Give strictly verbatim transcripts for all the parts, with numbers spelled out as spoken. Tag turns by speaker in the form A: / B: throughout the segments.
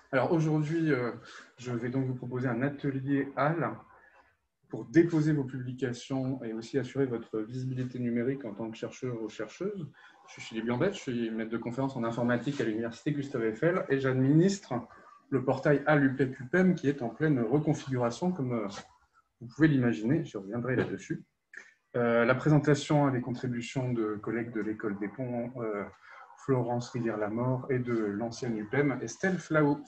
A: Alors aujourd'hui, euh, je vais donc vous proposer un atelier HAL pour déposer vos publications et aussi assurer votre visibilité numérique en tant que chercheur ou chercheuse. Je suis Philippe Gambette, je suis maître de conférence en informatique à l'université Gustave Eiffel et j'administre le portail HAL U P E C U P E M qui est en pleine reconfiguration comme euh, vous pouvez l'imaginer, je reviendrai là-dessus. Euh, la présentation des contributions de collègues de l'école des Ponts, euh, Florence Rivière-Lamort et de l'ancienne U P E M, Estelle Flao.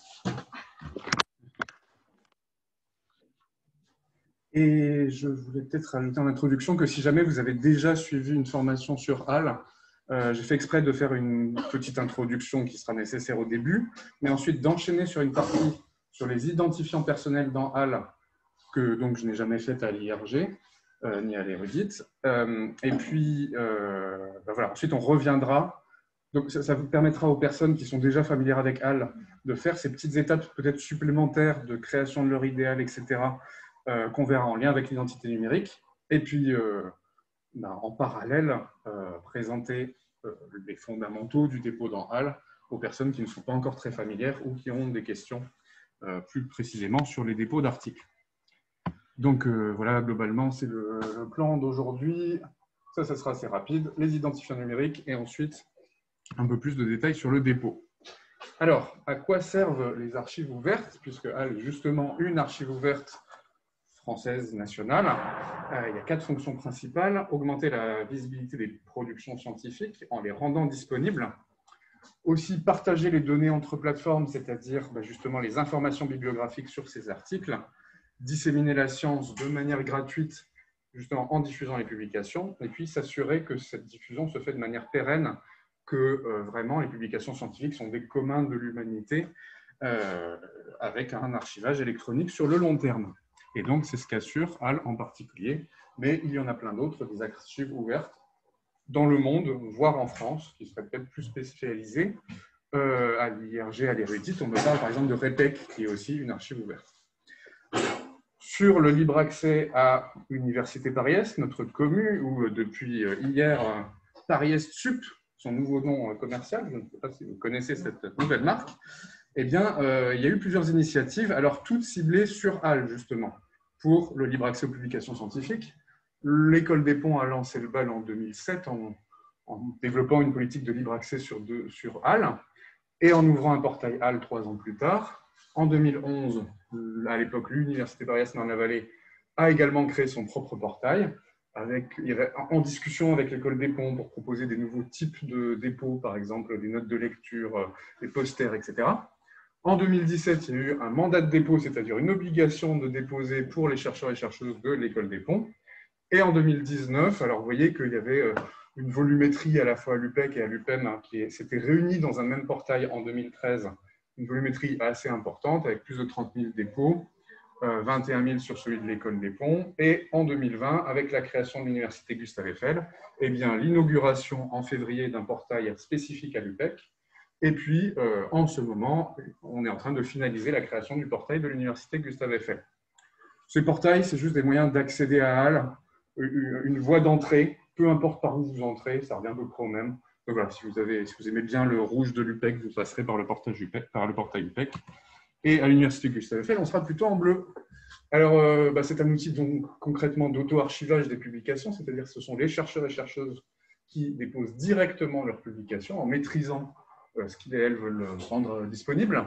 A: Et je voulais peut-être rajouter en introduction que si jamais vous avez déjà suivi une formation sur HAL, euh, j'ai fait exprès de faire une petite introduction qui sera nécessaire au début, mais ensuite d'enchaîner sur une partie sur les identifiants personnels dans HAL, que donc je n'ai jamais faite à l'I R G, euh, ni à l'érudite. Euh, et puis, euh, ben voilà, ensuite on reviendra. Donc ça, ça vous permettra aux personnes qui sont déjà familières avec HAL de faire ces petites étapes peut-être supplémentaires de création de leur idéal, et cetera, euh, qu'on verra en lien avec l'identité numérique. Et puis, euh, ben, en parallèle, euh, présenter euh, les fondamentaux du dépôt dans HAL aux personnes qui ne sont pas encore très familières ou qui ont des questions euh, plus précisément sur les dépôts d'articles. Donc euh, voilà, globalement, c'est le, le plan d'aujourd'hui. Ça, ça sera assez rapide. Les identifiants numériques et ensuite un peu plus de détails sur le dépôt. Alors, à quoi servent les archives ouvertes? Puisque HAL est justement une archive ouverte française nationale. Euh, il y a quatre fonctions principales. Augmenter la visibilité des productions scientifiques en les rendant disponibles. Aussi partager les données entre plateformes, c'est-à-dire bah, justement les informations bibliographiques sur ces articles. Disséminer la science de manière gratuite, justement en diffusant les publications. Et puis s'assurer que cette diffusion se fait de manière pérenne, que euh, vraiment les publications scientifiques sont des communs de l'humanité euh, avec un archivage électronique sur le long terme. Et donc, c'est ce qu'assure HAL en particulier, mais il y en a plein d'autres, des archives ouvertes dans le monde, voire en France, qui seraient peut-être plus spécialisées. Euh, à l'I R G, à l'érudite, on me parle par exemple de REPEC, qui est aussi une archive ouverte. Sur le libre accès à l'Université Paris-Est, notre commu, où depuis hier, Paris-Est Sup, son nouveau nom commercial, je ne sais pas si vous connaissez cette nouvelle marque, eh bien, euh, il y a eu plusieurs initiatives, alors toutes ciblées sur HAL, justement, pour le libre accès aux publications scientifiques. L'École des Ponts a lancé le bal en deux mille sept en, en développant une politique de libre accès sur, deux, sur HAL et en ouvrant un portail HAL trois ans plus tard. En deux mille onze, à l'époque, l'Université Paris-Est Marne-la-Vallée a également créé son propre portail, avec, en discussion avec l'École des Ponts pour proposer des nouveaux types de dépôts, par exemple des notes de lecture, des posters, et cetera. En deux mille dix-sept, il y a eu un mandat de dépôt, c'est-à-dire une obligation de déposer pour les chercheurs et chercheuses de l'École des Ponts. Et en deux mille dix-neuf, alors vous voyez qu'il y avait une volumétrie à la fois à l'U P E C et à l'U P E M hein, qui s'était réunie dans un même portail en deux mille treize, une volumétrie assez importante avec plus de trente mille dépôts, euh, vingt et un mille sur celui de l'École des Ponts. Et en deux mille vingt, avec la création de l'Université Gustave Eiffel, eh bien, l'inauguration en février d'un portail spécifique à l'U P E C. Et puis, euh, en ce moment, on est en train de finaliser la création du portail de l'Université Gustave Eiffel. Ces portails, c'est juste des moyens d'accéder à HAL, une voie d'entrée, peu importe par où vous entrez, ça revient à peu près au même. Donc voilà, si vous, avez, si vous aimez bien le rouge de l'U P E C, vous passerez par le portail U P E C. Par le portail U P E C. Et à l'Université Gustave Eiffel, on sera plutôt en bleu. Alors, euh, bah, c'est un outil donc, concrètement d'auto-archivage des publications, c'est-à-dire que ce sont les chercheurs et chercheuses qui déposent directement leurs publications en maîtrisant euh, ce qu'ils et elles veulent rendre disponible.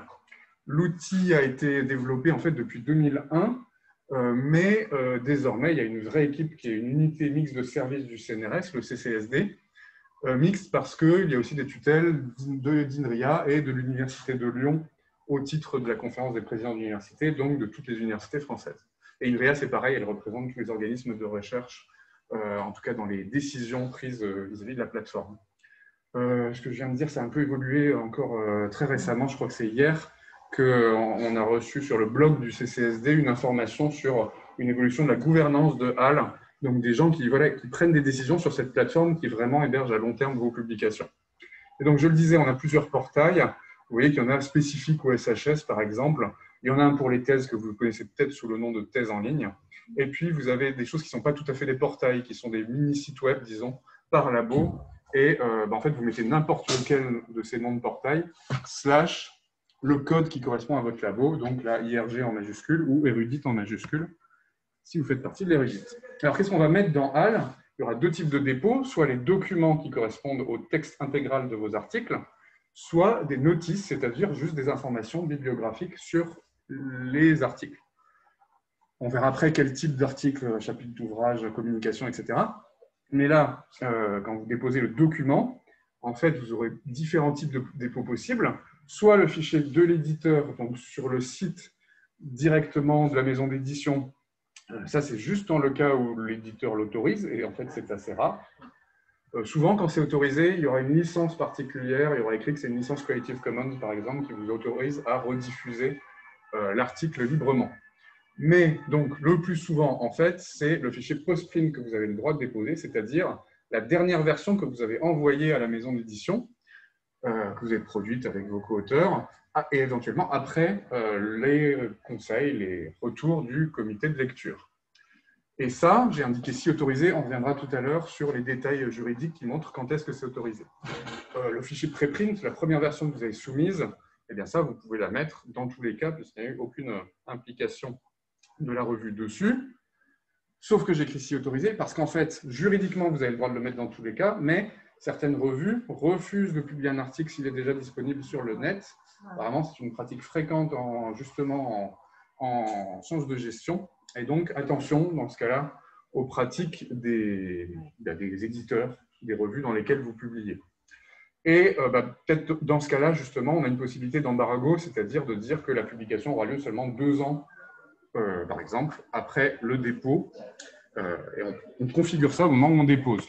A: L'outil a été développé en fait depuis deux mille un, euh, mais euh, désormais, il y a une vraie équipe qui est une unité mixte de service du C N R S, le C C S D, euh, mixte parce qu'il y a aussi des tutelles de d'INRIA et de l'Université de Lyon au titre de la conférence des présidents d'université, donc de toutes les universités françaises. Et INRIA, c'est pareil, elle représente tous les organismes de recherche, euh, en tout cas dans les décisions prises vis-à-vis de la plateforme. Euh, ce que je viens de dire, ça a un peu évolué encore euh, très récemment, je crois que c'est hier, qu'on a reçu sur le blog du C C S D une information sur une évolution de la gouvernance de HAL, donc des gens qui, voilà, qui prennent des décisions sur cette plateforme qui vraiment héberge à long terme vos publications. Et donc, je le disais, on a plusieurs portails. Vous voyez qu'il y en a un spécifique au S H S, par exemple. Il y en a un pour les thèses que vous connaissez peut-être sous le nom de thèse en ligne. Et puis, vous avez des choses qui ne sont pas tout à fait des portails, qui sont des mini-sites web, disons, par labo. Et euh, bah, en fait, vous mettez n'importe lequel de ces noms de portail, slash le code qui correspond à votre labo, donc la I R G en majuscule ou érudite en majuscule, si vous faites partie de l'érudite. Alors, qu'est-ce qu'on va mettre dans H A L? Il y aura deux types de dépôts, soit les documents qui correspondent au texte intégral de vos articles, soit des notices, c'est-à-dire juste des informations bibliographiques sur les articles. On verra après quel type d'article, chapitre d'ouvrage, communication, et cetera. Mais là, euh, quand vous déposez le document, en fait, vous aurez différents types de dépôts possibles. Soit le fichier de l'éditeur, donc sur le site directement de la maison d'édition. Ça, c'est juste dans le cas où l'éditeur l'autorise, et en fait, c'est assez rare. Euh, souvent, quand c'est autorisé, il y aura une licence particulière, il y aura écrit que c'est une licence Creative Commons, par exemple, qui vous autorise à rediffuser euh, l'article librement. Mais donc, le plus souvent, en fait, c'est le fichier postprint que vous avez le droit de déposer, c'est-à-dire la dernière version que vous avez envoyée à la maison d'édition, euh, que vous avez produite avec vos co-auteurs, et éventuellement après euh, les conseils, les retours du comité de lecture. Et ça, j'ai indiqué si autorisé, on reviendra tout à l'heure sur les détails juridiques qui montrent quand est-ce que c'est autorisé. Euh, le fichier préprint, la première version que vous avez soumise, eh bien ça, vous pouvez la mettre dans tous les cas, puisqu'il n'y a eu aucune implication de la revue dessus, sauf que j'écris si autorisé, parce qu'en fait, juridiquement, vous avez le droit de le mettre dans tous les cas, mais certaines revues refusent de publier un article s'il est déjà disponible sur le net. Vraiment, c'est une pratique fréquente, en, justement, en, en sens de gestion. Et donc, attention, dans ce cas-là, aux pratiques des, des éditeurs, des revues dans lesquelles vous publiez. Et euh, bah, peut-être dans ce cas-là, justement, on a une possibilité d'embargo, c'est-à-dire de dire que la publication aura lieu seulement deux ans, euh, par exemple, après le dépôt. Euh, et on, on configure ça au moment où on dépose.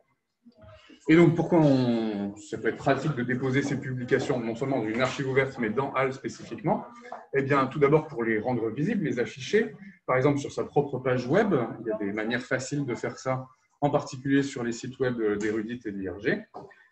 A: Et donc, pourquoi on, ça peut être pratique de déposer ces publications, non seulement dans une archive ouverte, mais dans H A L spécifiquement? Eh bien, tout d'abord pour les rendre visibles, les afficher. Par exemple, sur sa propre page web, il y a des manières faciles de faire ça, en particulier sur les sites web d'Érudite et de l'I R G.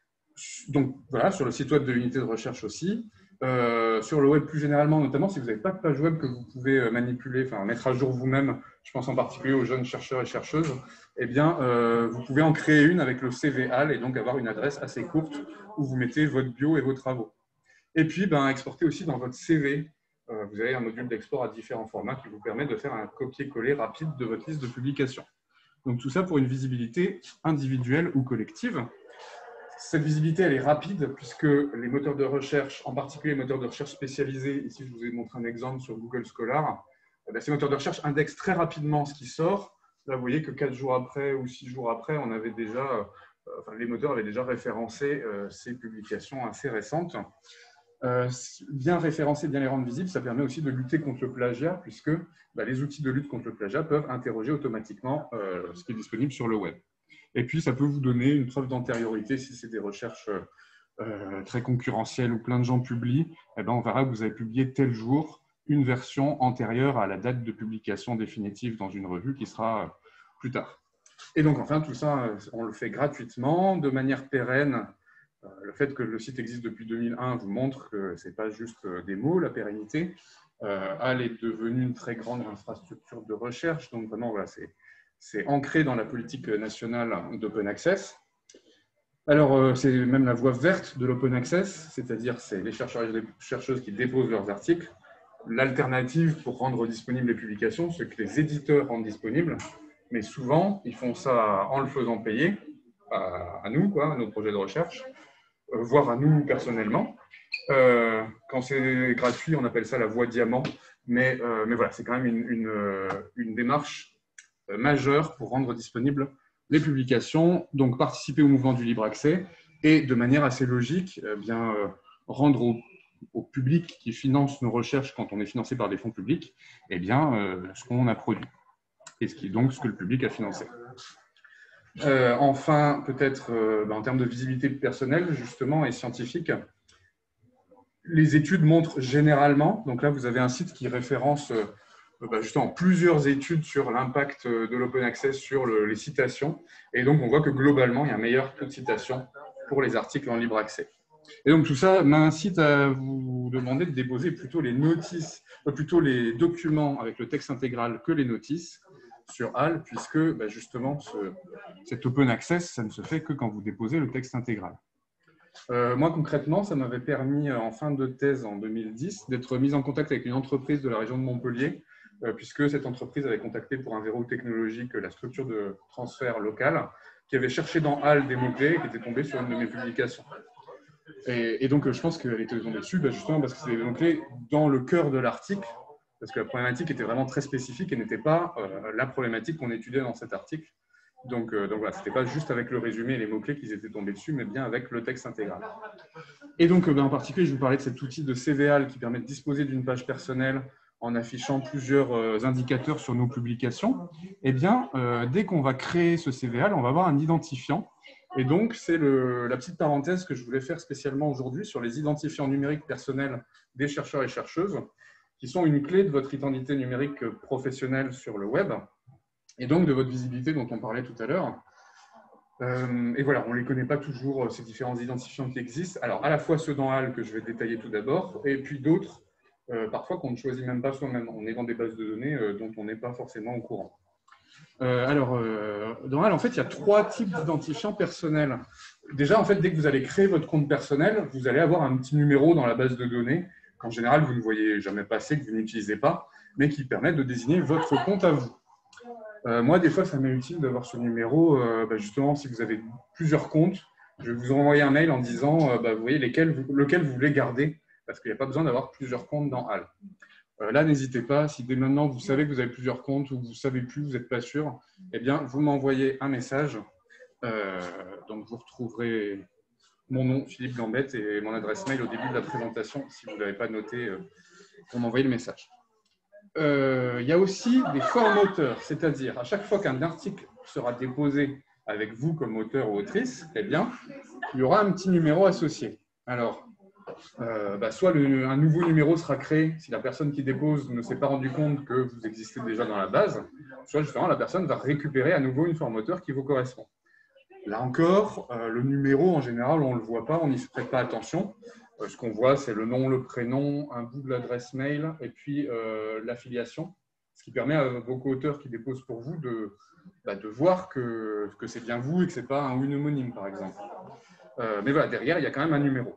A: Donc, voilà, sur le site web de l'unité de recherche aussi. Euh, sur le web plus généralement, notamment si vous n'avez pas de page web que vous pouvez manipuler, enfin mettre à jour vous-même, je pense en particulier aux jeunes chercheurs et chercheuses, eh bien, euh, vous pouvez en créer une avec le C V H A L et donc avoir une adresse assez courte où vous mettez votre bio et vos travaux. Et puis, ben, exporter aussi dans votre C V. Euh, vous avez un module d'export à différents formats qui vous permet de faire un copier-coller rapide de votre liste de publications. Donc, tout ça pour une visibilité individuelle ou collective. Cette visibilité, elle est rapide puisque les moteurs de recherche, en particulier les moteurs de recherche spécialisés, ici je vous ai montré un exemple sur Google Scholar, eh bien, ces moteurs de recherche indexent très rapidement ce qui sort. Là, vous voyez que quatre jours après ou six jours après, on avait déjà, euh, enfin, les moteurs avaient déjà référencé euh, ces publications assez récentes. Euh, bien référencer, bien les rendre visibles, ça permet aussi de lutter contre le plagiat puisque bah, les outils de lutte contre le plagiat peuvent interroger automatiquement euh, ce qui est disponible sur le web. Et puis, ça peut vous donner une preuve d'antériorité si c'est des recherches euh, très concurrentielles où plein de gens publient. Eh ben, on verra que vous avez publié tel jour une version antérieure à la date de publication définitive dans une revue qui sera plus tard. Et donc, enfin, tout ça, on le fait gratuitement, de manière pérenne. Le fait que le site existe depuis deux mille un vous montre que ce n'est pas juste des mots, la pérennité. Euh, H A L est devenue une très grande infrastructure de recherche. Donc, vraiment, voilà, c'est... C'est ancré dans la politique nationale d'open access. Alors, c'est même la voie verte de l'open access, c'est-à-dire c'est les chercheurs et les chercheuses qui déposent leurs articles. L'alternative pour rendre disponibles les publications, c'est que les éditeurs rendent disponibles, mais souvent, ils font ça en le faisant payer à, à nous, quoi, à nos projets de recherche, voire à nous personnellement. Euh, quand c'est gratuit, on appelle ça la voie diamant, mais, euh, mais voilà, c'est quand même une, une, une démarche majeur pour rendre disponibles les publications, donc participer au mouvement du libre accès et de manière assez logique, eh bien, euh, rendre au, au public qui finance nos recherches quand on est financé par des fonds publics, eh bien, euh, ce qu'on a produit et ce qui est donc ce que le public a financé. Euh, enfin, peut-être euh, ben, en termes de visibilité personnelle justement et scientifique, les études montrent généralement, donc là vous avez un site qui référence euh, Bah justement plusieurs études sur l'impact de l'open access sur le, les citations. Et donc, on voit que globalement, il y a un meilleur taux de citation pour les articles en libre accès. Et donc, tout ça m'incite à vous demander de déposer plutôt les notices, plutôt les documents avec le texte intégral que les notices sur H A L, puisque bah justement, ce, cet open access, ça ne se fait que quand vous déposez le texte intégral. Euh, moi, concrètement, ça m'avait permis, en fin de thèse en deux mille dix, d'être mis en contact avec une entreprise de la région de Montpellier, euh, puisque cette entreprise avait contacté pour un verrou technologique la structure de transfert locale, qui avait cherché dans HAL des mots-clés et qui était tombé sur une de mes publications. Et, et donc, je pense qu'elle était tombée dessus, bah, justement parce que c'est des mots-clés dans le cœur de l'article, parce que la problématique était vraiment très spécifique et n'était pas euh, la problématique qu'on étudiait dans cet article. Donc, euh, donc voilà, ce n'était pas juste avec le résumé et les mots-clés qu'ils étaient tombés dessus, mais bien avec le texte intégral. Et donc, euh, ben, en particulier, je vous parlais de cet outil de C V A L qui permet de disposer d'une page personnelle en affichant plusieurs euh, indicateurs sur nos publications. Eh bien, euh, dès qu'on va créer ce C V A L, on va avoir un identifiant. Et donc, c'est la petite parenthèse que je voulais faire spécialement aujourd'hui sur les identifiants numériques personnels des chercheurs et chercheuses, qui sont une clé de votre identité numérique professionnelle sur le web, et donc de votre visibilité dont on parlait tout à l'heure. Euh, et voilà, on ne les connaît pas toujours, ces différents identifiants qui existent. Alors, à la fois ceux dans HAL que je vais détailler tout d'abord, et puis d'autres, euh, parfois qu'on ne choisit même pas soi-même. On est dans des bases de données euh, dont on n'est pas forcément au courant. Euh, alors, euh, dans HAL, en fait, il y a trois types d'identifiants personnels. Déjà, en fait, dès que vous allez créer votre compte personnel, vous allez avoir un petit numéro dans la base de données, qu'en général, vous ne voyez jamais passer, que vous n'utilisez pas, mais qui permet de désigner votre compte à vous. Euh, moi, des fois, ça m'est utile d'avoir ce numéro, euh, bah, justement, si vous avez plusieurs comptes, je vais vous envoyer un mail en disant, euh, bah, vous voyez, lesquels vous, lequel vous voulez garder, parce qu'il n'y a pas besoin d'avoir plusieurs comptes dans HAL. Euh, là, n'hésitez pas, si dès maintenant, vous savez que vous avez plusieurs comptes ou vous ne savez plus, vous n'êtes pas sûr, eh bien, vous m'envoyez un message. Euh, donc, vous retrouverez mon nom, Philippe Gambette, et mon adresse mail au début de la présentation, si vous ne l'avez pas noté, euh, pour m'envoyer le message. Euh, il y a aussi des formes auteurs, c'est-à-dire à chaque fois qu'un article sera déposé avec vous comme auteur ou autrice, eh bien, il y aura un petit numéro associé. Alors, euh, bah, soit le, un nouveau numéro sera créé si la personne qui dépose ne s'est pas rendu compte que vous existez déjà dans la base, soit justement la personne va récupérer à nouveau une forme auteur qui vous correspond. Là encore, euh, le numéro, en général, on ne le voit pas, on n'y prête pas attention. Euh, ce qu'on voit, c'est le nom, le prénom, un bout de l'adresse mail et puis euh, l'affiliation, ce qui permet à vos co-auteurs qui déposent pour vous de, bah, de voir que, que c'est bien vous et que ce n'est pas un ou une homonyme, par exemple. Euh, mais voilà, derrière, il y a quand même un numéro.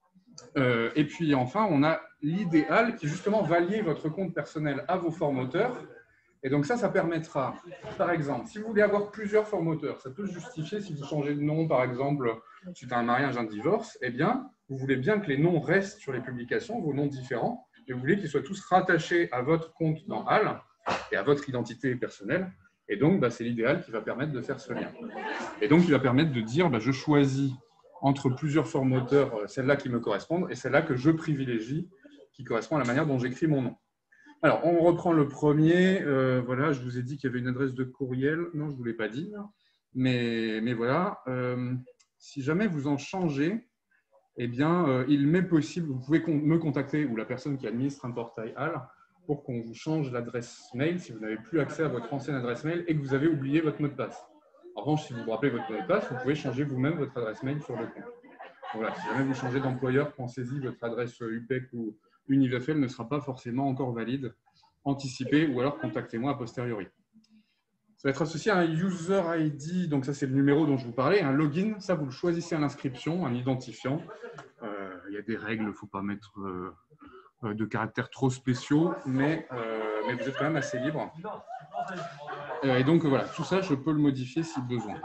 A: Euh, et puis enfin, on a l'idéal qui justement va lier votre compte personnel à vos formes auteurs. Et donc ça, ça permettra, par exemple, si vous voulez avoir plusieurs formes auteurs, ça peut se justifier si vous changez de nom, par exemple, suite à un mariage, un divorce, eh bien, vous voulez bien que les noms restent sur les publications, vos noms différents, et vous voulez qu'ils soient tous rattachés à votre compte dans HAL et à votre identité personnelle. Et donc, bah, c'est l'idéal qui va permettre de faire ce lien. Et donc, il va permettre de dire, bah, je choisis entre plusieurs formes auteurs celle-là qui me correspondent et celle-là que je privilégie, qui correspond à la manière dont j'écris mon nom. Alors, on reprend le premier. Euh, voilà, je vous ai dit qu'il y avait une adresse de courriel. Non, je ne vous l'ai pas dit. Mais, mais voilà, euh, si jamais vous en changez, eh bien, euh, il m'est possible, vous pouvez me contacter ou la personne qui administre un portail HAL pour qu'on vous change l'adresse mail si vous n'avez plus accès à votre ancienne adresse mail et que vous avez oublié votre mot de passe. En revanche, si vous vous rappelez votre mot de passe, vous pouvez changer vous-même votre adresse mail sur le compte. Donc voilà, si jamais vous changez d'employeur, pensez-y, votre adresse U P E C ou Univafel ne sera pas forcément encore valide. Anticipez ou alors contactez-moi a posteriori. Ça va être associé à un user I D, donc ça c'est le numéro dont je vous parlais, un login, ça vous le choisissez à l'inscription, un identifiant. Euh, il y a des règles, il ne faut pas mettre euh, de caractères trop spéciaux, mais, euh, mais vous êtes quand même assez libre. Euh, et donc voilà, tout ça je peux le modifier si besoin.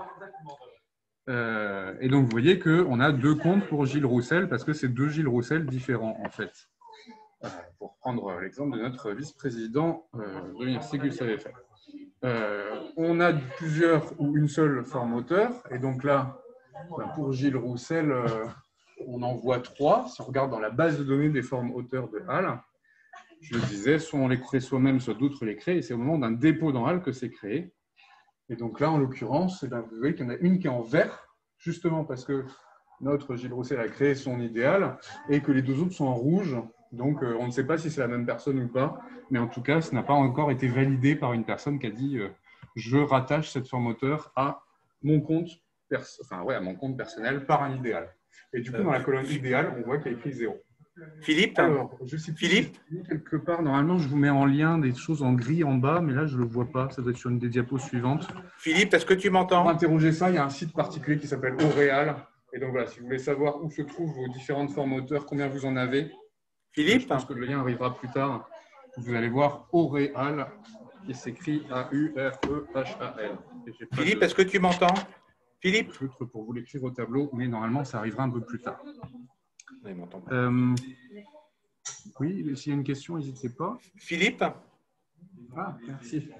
A: Euh, et donc vous voyez qu'on a deux comptes pour Gilles Roussel, parce que c'est deux Gilles Roussel différents en fait. Euh, pour prendre l'exemple de notre vice-président euh, de l'Université Gulf A V F R. Euh, on a plusieurs ou une seule forme auteur, et donc là, ben pour Gilles Roussel, euh, on en voit trois. Si on regarde dans la base de données des formes auteurs de HAL, je le disais, soit on les crée soi-même, soit d'autres les créent, et c'est au moment d'un dépôt dans HAL que c'est créé. Et donc là, en l'occurrence, eh ben, vous voyez qu'il y en a une qui est en vert, justement parce que notre Gilles Roussel a créé son idéal, et que les deux autres sont en rouge. Donc, euh, on ne sait pas si c'est la même personne ou pas, mais en tout cas, ça n'a pas encore été validé par une personne qui a dit euh, « je rattache cette forme auteur à mon compte, enfin, ouais, à mon compte personnel par un idéal ». Et du coup, dans la colonne idéal, on voit qu'il y a écrit zéro.
B: Philippe,
A: Alors, je sais plus
B: Philippe
A: si quelque part, normalement, je vous mets en lien des choses en gris en bas, mais là, je ne le vois pas. Ça doit être sur une des diapos suivantes.
B: Philippe, est-ce que tu m'entends?
A: Pour interroger ça, il y a un site particulier qui s'appelle Auréal, Et donc voilà, si vous voulez savoir où se trouvent vos différentes formes auteurs, combien vous en avez,
B: Philippe?
A: je pense que le lien arrivera plus tard. Vous allez voir Auréal, qui s'écrit A U R E H A L.
B: Philippe, est-ce que tu m'entends? Philippe?
A: Feutre pour vous l'écrire au tableau, mais normalement, ça arrivera un peu plus tard.
B: Il m'entend pas.
A: Euh, oui, s'il y a une question, n'hésitez pas.
B: Philippe?
A: Ah, merci.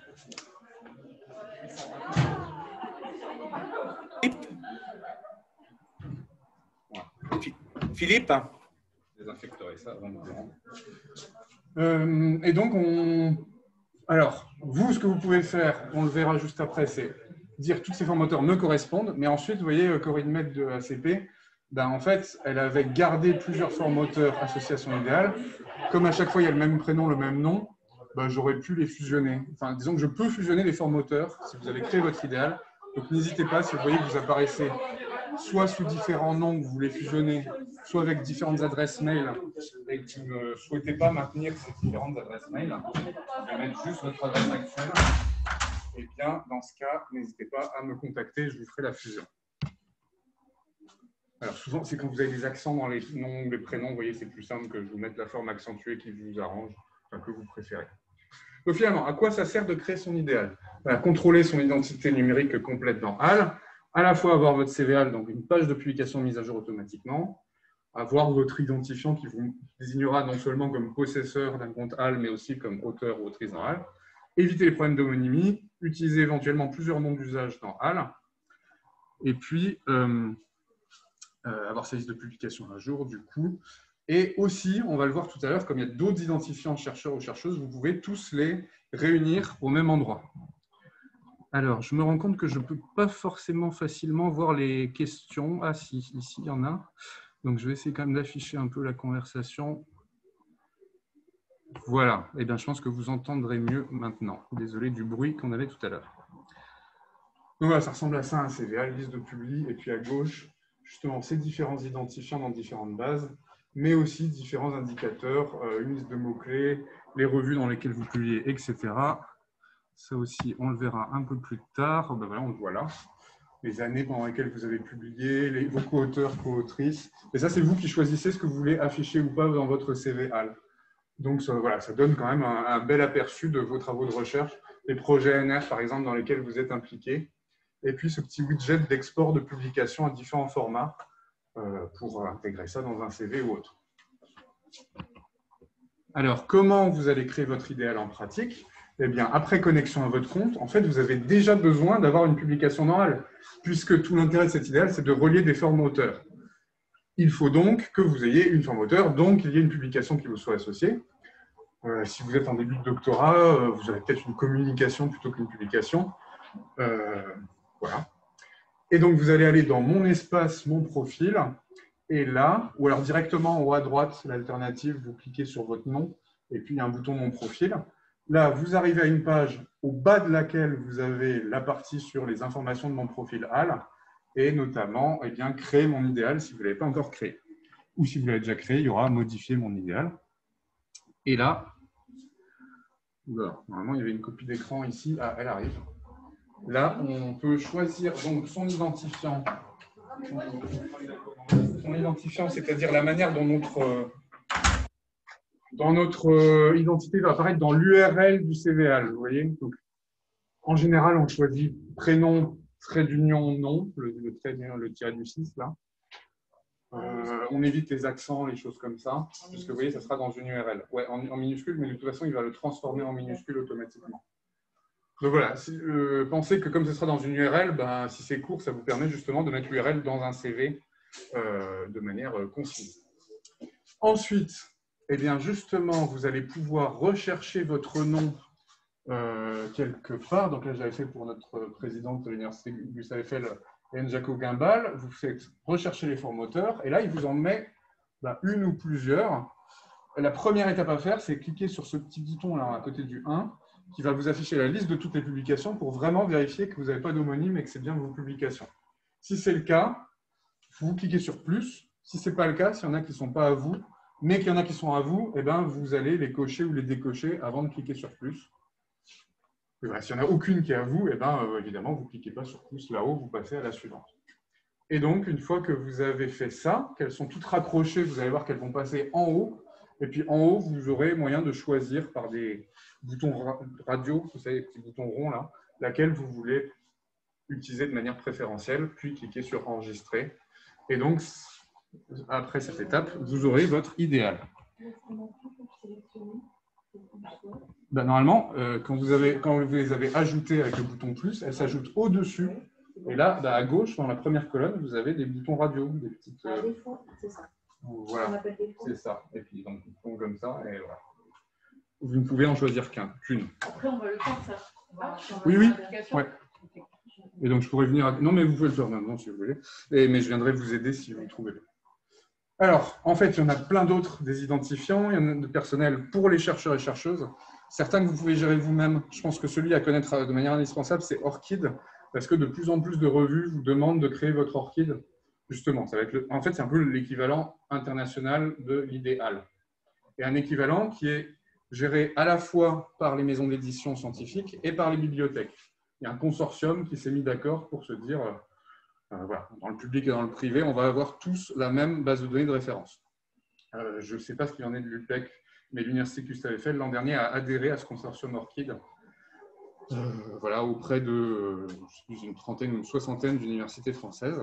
B: Philippe?
A: Désinfecterai ça avant de vous rendre. Euh, et donc, on... alors, vous, ce que vous pouvez faire, on le verra juste après, c'est dire toutes ces formes auteurs me correspondent, mais ensuite, vous voyez, Corinne Maître de A C P, ben, en fait, elle avait gardé plusieurs formes auteurs associées à son idéal. Comme à chaque fois, il y a le même prénom, le même nom, ben, j'aurais pu les fusionner. Enfin, disons que je peux fusionner les formes auteurs si vous avez créé votre idéal. Donc, n'hésitez pas, si vous voyez que vous apparaissez soit sous différents noms que vous voulez fusionner, soit avec différentes adresses mail et que vous ne souhaitez pas maintenir ces différentes adresses mail, vous pouvez mettre juste votre adresse actuelle. Et bien, dans ce cas, n'hésitez pas à me contacter, je vous ferai la fusion. Alors, souvent, c'est quand vous avez des accents dans les noms ou les prénoms, vous voyez, c'est plus simple que je vous mette la forme accentuée qui vous arrange, enfin, que vous préférez. Donc, finalement, à quoi ça sert de créer son idéal? À contrôler son identité numérique complète dans H A L, à la fois avoir votre C V A L, donc une page de publication mise à jour automatiquement, avoir votre identifiant qui vous désignera non seulement comme possesseur d'un compte H A L, mais aussi comme auteur ou autrice dans H A L, éviter les problèmes d'homonymie, utiliser éventuellement plusieurs noms d'usage dans H A L, et puis euh, euh, avoir sa liste de publication à jour, du coup. Et aussi, on va le voir tout à l'heure, comme il y a d'autres identifiants chercheurs ou chercheuses, vous pouvez tous les réunir au même endroit. Alors, je me rends compte que je ne peux pas forcément facilement voir les questions. Ah si, ici, il y en a. Donc, je vais essayer quand même d'afficher un peu la conversation. Voilà. Eh bien, je pense que vous entendrez mieux maintenant. Désolé du bruit qu'on avait tout à l'heure. Donc, voilà, ça ressemble à ça, un C V A, liste de publis. Et puis, à gauche, justement, ces différents identifiants dans différentes bases, mais aussi différents indicateurs, une liste de mots-clés, les revues dans lesquelles vous publiez, et cetera. Ça aussi, on le verra un peu plus tard. Ben voilà, on le voit là. Les années pendant lesquelles vous avez publié, les, vos co-auteurs, co-autrices. Et ça, c'est vous qui choisissez ce que vous voulez afficher ou pas dans votre C V H A L. Donc, ça, voilà, ça donne quand même un, un bel aperçu de vos travaux de recherche, les projets N R, par exemple, dans lesquels vous êtes impliqué. Et puis, ce petit widget d'export de publication à différents formats euh, pour intégrer ça dans un C V ou autre. Alors, comment vous allez créer votre idéal en pratique? Eh bien, après connexion à votre compte, en fait, vous avez déjà besoin d'avoir une publication dans H A L, puisque tout l'intérêt de cet idéal, c'est de relier des formes auteurs. Il faut donc que vous ayez une forme auteur, donc il y ait une publication qui vous soit associée. Euh, si vous êtes en début de doctorat, euh, vous aurez peut-être une communication plutôt qu'une publication. Euh, voilà. Et donc, vous allez aller dans Mon espace, Mon profil, et là, ou alors directement en haut à droite, l'alternative, vous cliquez sur votre nom, et puis il y a un bouton Mon profil. Là, vous arrivez à une page au bas de laquelle vous avez la partie sur les informations de mon profil H A L et notamment eh bien, créer mon idéal si vous ne l'avez pas encore créé. Ou si vous l'avez déjà créé, il y aura modifier mon idéal. Et là, alors, normalement, il y avait une copie d'écran ici. Ah, elle arrive. Là, on peut choisir donc, son identifiant. Son identifiant, c'est-à-dire la manière dont notre... Dans notre euh, identité va apparaître dans l'U R L du C V A L, vous voyez. Donc, en général, on choisit prénom, trait d'union, nom, le, le, trait, le tiret du six, là. Euh, on évite les accents, les choses comme ça, parce que vous voyez, ça sera dans une U R L. Ouais, en, en minuscule, mais de toute façon, il va le transformer en minuscule automatiquement. Donc voilà, si, euh, pensez que comme ce sera dans une U R L, ben, si c'est court, ça vous permet justement de mettre l'U R L dans un C V euh, de manière euh, concise. Ensuite, eh bien, justement, vous allez pouvoir rechercher votre nom euh, quelque part. Donc là, j'avais fait pour notre présidente de l'Université Gustave Eiffel, Hélène Jacot-Guimbal. Vous faites rechercher les formes auteurs et là, il vous en met bah, une ou plusieurs. La première étape à faire, c'est cliquer sur ce petit bouton là à côté du un qui va vous afficher la liste de toutes les publications pour vraiment vérifier que vous n'avez pas d'homonyme et que c'est bien vos publications. Si c'est le cas, vous cliquez sur plus. Si ce n'est pas le cas, s'il y en a qui ne sont pas à vous, mais qu'il y en a qui sont à vous, eh ben, vous allez les cocher ou les décocher avant de cliquer sur plus. Ben, s'il n'y en a aucune qui est à vous, eh ben, euh, évidemment, vous ne cliquez pas sur plus là-haut, vous passez à la suivante. Et donc, une fois que vous avez fait ça, qu'elles sont toutes raccrochées, vous allez voir qu'elles vont passer en haut. Et puis en haut, vous aurez moyen de choisir par des boutons radio, vous savez, les petits boutons ronds là, laquelle vous voulez utiliser de manière préférentielle, puis cliquez sur enregistrer. Et donc, après cette étape, vous aurez votre idéal. Ben, normalement, euh, quand, vous avez, quand vous les avez ajoutées avec le bouton plus, elles s'ajoutent au-dessus. Et là, ben, à gauche, dans la première colonne, vous avez des boutons radio, des petites. Euh...
C: À défaut, c'est ça.
A: Voilà, c'est ça. Et puis, donc, boutons comme ça, et voilà. Vous ne pouvez en choisir qu'un, qu'une.
C: Après, on va le faire, ça. Va,
A: oui, oui. Ouais. Et donc, je pourrais venir. À... Non, mais vous pouvez le faire maintenant si vous voulez. Et, mais je viendrai vous aider si vous le trouvez. Alors, en fait, il y en a plein d'autres des identifiants. Il y en a de personnels pour les chercheurs et chercheuses. Certains que vous pouvez gérer vous-même. Je pense que celui à connaître de manière indispensable, c'est ORCID, parce que de plus en plus de revues vous demandent de créer votre ORCID. Justement, ça va être le... en fait, c'est un peu l'équivalent international de l'idéal. Et un équivalent qui est géré à la fois par les maisons d'édition scientifiques et par les bibliothèques. Il y a un consortium qui s'est mis d'accord pour se dire, euh, voilà, dans le public et dans le privé, on va avoir tous la même base de données de référence. Euh, je ne sais pas ce qu'il en est de l'U P E C, mais l'Université Gustave Eiffel, l'an dernier, a adhéré à ce consortium ORCID, euh, voilà, auprès de euh, je sais plus, une trentaine ou une soixantaine d'universités françaises.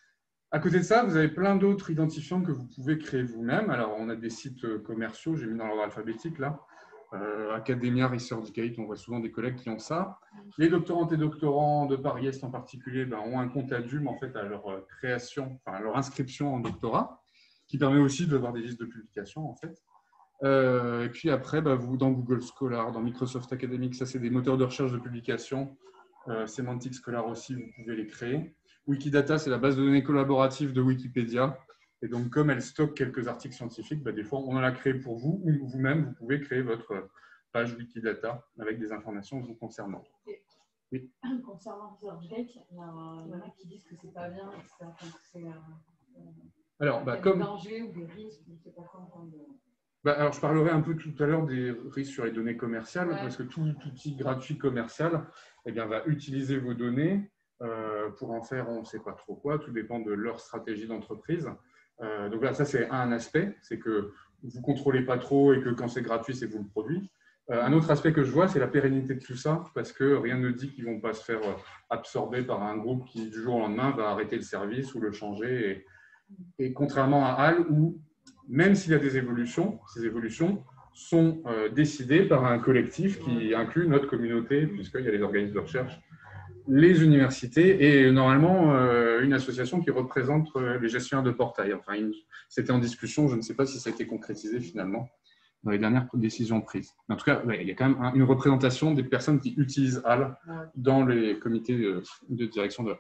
A: À côté de ça, vous avez plein d'autres identifiants que vous pouvez créer vous-même. Alors, on a des sites commerciaux, j'ai mis dans l'ordre alphabétique là. Euh, Academia Researchgate, on voit souvent des collègues qui ont ça. Les doctorantes et doctorants de Paris-Est en particulier ben, ont un compte adjume en fait, à leur création, enfin, à leur inscription en doctorat, qui permet aussi d'avoir des listes de publications en fait. Euh, et puis après, ben, vous, dans Google Scholar, dans Microsoft Academic, ça c'est des moteurs de recherche de publication. Euh, Semantic Scholar aussi, vous pouvez les créer. Wikidata, c'est la base de données collaborative de Wikipédia. Et donc, comme elle stocke quelques articles scientifiques, bah, des fois, on en a créé pour vous, ou vous-même, vous pouvez créer votre page Wikidata avec des informations vous concernant.
C: Oui. Concernant ResearchGate, il y en a qui disent que c'est pas bien, et que c'est euh,
A: alors, bah, comme...
C: des dangers ou des risques, je ne sais pas comment. De...
A: Bah, alors, je parlerai un peu tout à l'heure des risques sur les données commerciales, ouais. Parce que tout outil gratuit commercial eh bien, va utiliser vos données euh, pour en faire on ne sait pas trop quoi, tout dépend de leur stratégie d'entreprise. Euh, donc là, ça c'est un aspect, c'est que vous ne contrôlez pas trop et que quand c'est gratuit, c'est vous le produit. Euh, un autre aspect que je vois, c'est la pérennité de tout ça, parce que rien ne dit qu'ils ne vont pas se faire absorber par un groupe qui, du jour au lendemain, va arrêter le service ou le changer. Et, et contrairement à H A L, où même s'il y a des évolutions, ces évolutions sont euh, décidées par un collectif qui inclut notre communauté, puisqu'il y a les organismes de recherche, les universités et normalement euh, une association qui représente euh, les gestionnaires de portail. Enfin, c'était en discussion, je ne sais pas si ça a été concrétisé finalement dans les dernières décisions prises. Mais en tout cas, ouais, il y a quand même un, une représentation des personnes qui utilisent H A L dans les comités de, de direction de H A L.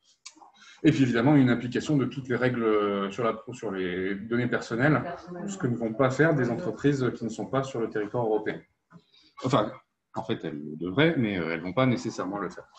A: Et puis évidemment, une application de toutes les règles sur, la, sur les données personnelles, ce que ne vont pas faire des entreprises qui ne sont pas sur le territoire européen. Enfin, en fait, elles le devraient, mais elles ne vont pas nécessairement le faire.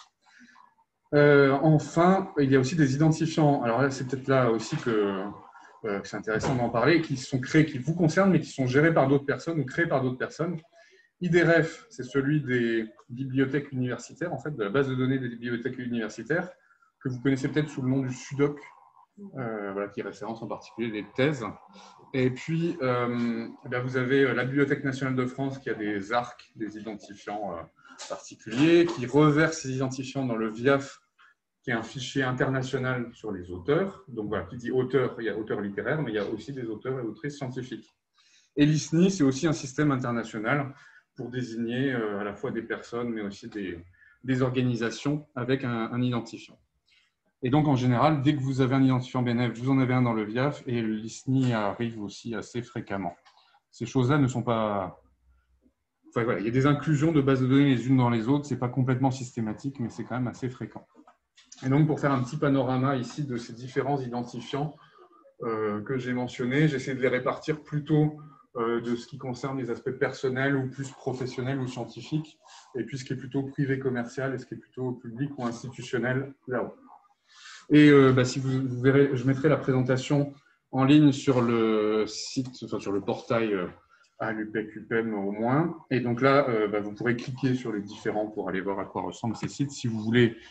A: Euh, enfin, il y a aussi des identifiants. Alors là, c'est peut-être là aussi que, euh, que c'est intéressant d'en parler, qui sont créés, qui vous concernent, mais qui sont gérés par d'autres personnes ou créés par d'autres personnes. I D R E F, c'est celui des bibliothèques universitaires, en fait, de la base de données des bibliothèques universitaires, que vous connaissez peut-être sous le nom du SUDOC, euh, voilà, qui référence en particulier les thèses. Et puis, euh, eh bien, vous avez la Bibliothèque nationale de France qui a des arcs, des identifiants euh, particuliers, qui reverse ces identifiants dans le V I A F, qui est un fichier international sur les auteurs. Donc voilà, qui dit auteur, il y a auteur littéraire, mais il y a aussi des auteurs et autrices scientifiques. Et l'I S N I, c'est aussi un système international pour désigner euh, à la fois des personnes, mais aussi des, des organisations avec un, un identifiant. Et donc, en général, dès que vous avez un identifiant B N F, vous en avez un dans le V I A F et l'I S N I arrive aussi assez fréquemment. Ces choses-là ne sont pas... Enfin, voilà, il y a des inclusions de bases de données les unes dans les autres. Ce n'est pas complètement systématique, mais c'est quand même assez fréquent. Et donc, pour faire un petit panorama ici de ces différents identifiants euh, que j'ai mentionnés, j'essaie de les répartir plutôt euh, de ce qui concerne les aspects personnels ou plus professionnels ou scientifiques, et puis ce qui est plutôt privé commercial et ce qui est plutôt public ou institutionnel là-haut. Et euh, bah, si vous, vous verrez, je mettrai la présentation en ligne sur le site, enfin sur le portail euh, à l'U P E C U P E M au moins. Et donc là, euh, bah, vous pourrez cliquer sur les différents pour aller voir à quoi ressemblent ces sites. Si vous voulez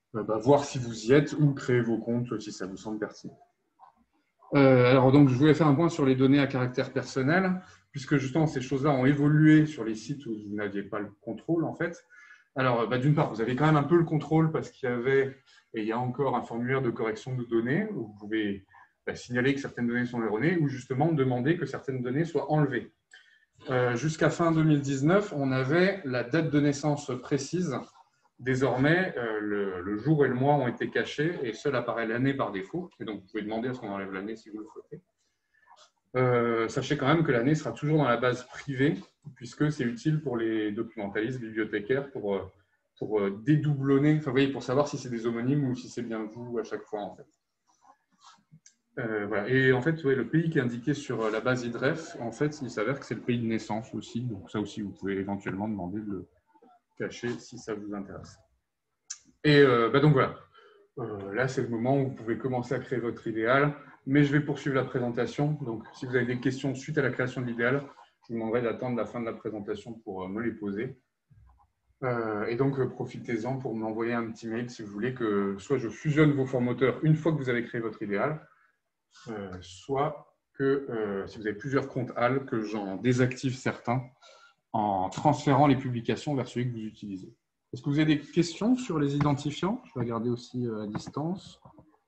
A: euh, bah, voir si vous y êtes ou créer vos comptes si ça vous semble pertinent. Euh, alors, donc, je voulais faire un point sur les données à caractère personnel, puisque justement, ces choses-là ont évolué sur les sites où vous n'aviez pas le contrôle, en fait. Alors, bah, d'une part, vous avez quand même un peu le contrôle parce qu'il y avait, et il y a encore un formulaire de correction de données où vous pouvez bah, signaler que certaines données sont erronées ou justement demander que certaines données soient enlevées. Euh, jusqu'à fin deux mille dix-neuf, on avait la date de naissance précise. Désormais, euh, le, le jour et le mois ont été cachés et seul apparaît l'année par défaut. Et donc, vous pouvez demander à ce qu'on enlève l'année si vous le souhaitez. Euh, sachez quand même que l'année sera toujours dans la base privée, puisque c'est utile pour les documentalistes, bibliothécaires, pour, pour dédoublonner, enfin, vous voyez, pour savoir si c'est des homonymes ou si c'est bien vous à chaque fois, en fait. Euh, voilà. Et en fait, ouais, le pays qui est indiqué sur la base I D R E F, en fait, il s'avère que c'est le pays de naissance aussi. Donc ça aussi, vous pouvez éventuellement demander de le cacher si ça vous intéresse. Et euh, bah donc voilà. Euh, là, c'est le moment où vous pouvez commencer à créer votre idéal. Mais je vais poursuivre la présentation. Donc, si vous avez des questions suite à la création de l'idéal, je vous demanderai d'attendre la fin de la présentation pour euh, me les poser. Euh, et donc, euh, profitez-en pour m'envoyer un petit mail si vous voulez que soit je fusionne vos formateurs une fois que vous avez créé votre idéal, Euh, soit que, euh, si vous avez plusieurs comptes H A L, que j'en désactive certains en transférant les publications vers celui que vous utilisez. Est-ce que vous avez des questions sur les identifiants? Je vais regarder aussi euh, à distance.